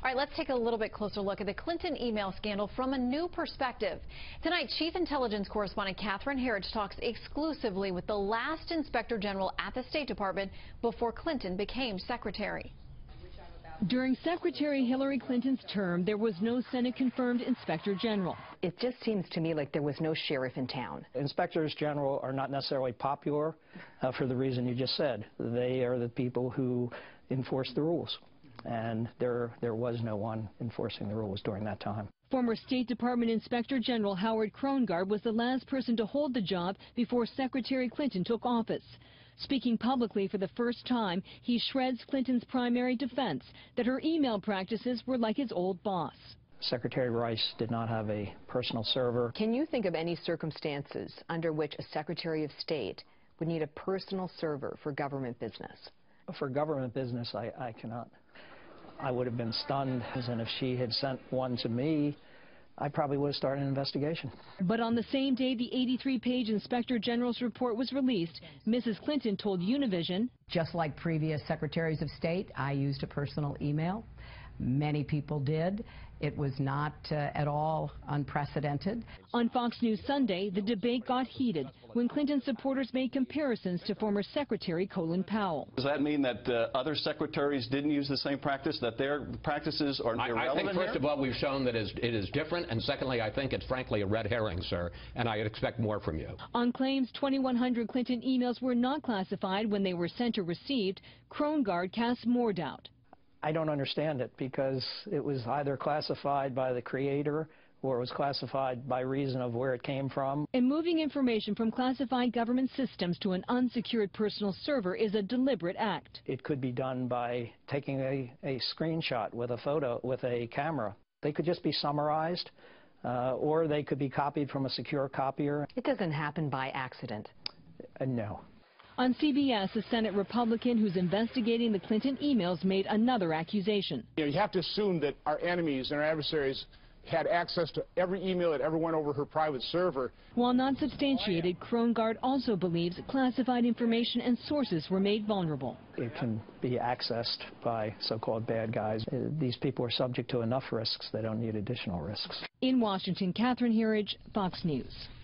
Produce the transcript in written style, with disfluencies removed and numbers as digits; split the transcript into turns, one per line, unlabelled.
All right, let's take a little bit closer look at the Clinton email scandal from a new perspective. Tonight, Chief Intelligence Correspondent Catherine Herridge talks exclusively with the last Inspector General at the State Department before Clinton became Secretary.
During Secretary Hillary Clinton's term, there was no Senate-confirmed Inspector General.
It just seems to me like there was no sheriff in town.
Inspectors General are not necessarily popular for the reason you just said. They are the people who enforce the rules. And there was no one enforcing the rules during that time.
Former State Department Inspector General Howard Krongard was the last person to hold the job before Secretary Clinton took office. Speaking publicly for the first time, he shreds Clinton's primary defense, that her email practices were like his old boss.
Secretary Rice did not have a personal server.
Can you think of any circumstances under which a Secretary of State would need a personal server for government business?
For government business, I cannot. I would have been stunned, and if she had sent one to me, I probably would have started an investigation.
But on the same day the 83-page Inspector General's report was released, Mrs. Clinton told Univision,
just like previous Secretaries of State, I used a personal email. Many people did. It was not at all unprecedented.
On Fox News Sunday, the debate got heated when Clinton supporters made comparisons to former Secretary Colin Powell.
Does that mean that other secretaries didn't use the same practice, that their practices are irrelevant?
I think, first of all, we've shown that it is different, and secondly, I think it's frankly a red herring, sir, and I expect more from you.
On claims 2,100 Clinton emails were not classified when they were sent or received, Krongard casts more doubt.
I don't understand it because it was either classified by the creator or it was classified by reason of where it came from.
And moving information from classified government systems to an unsecured personal server is a deliberate act.
It could be done by taking a screenshot with a photo, with a camera. They could just be summarized or they could be copied from a secure copier.
It doesn't happen by accident.
No.
On CBS, a Senate Republican who's investigating the Clinton emails made another accusation.
You have to assume that our enemies and our adversaries had access to every email that ever went over her private server.
While not substantiated, Krongard also believes classified information and sources were made vulnerable.
It can be accessed by so-called bad guys. These people are subject to enough risks. They don't need additional risks.
In Washington, Catherine Herridge, Fox News.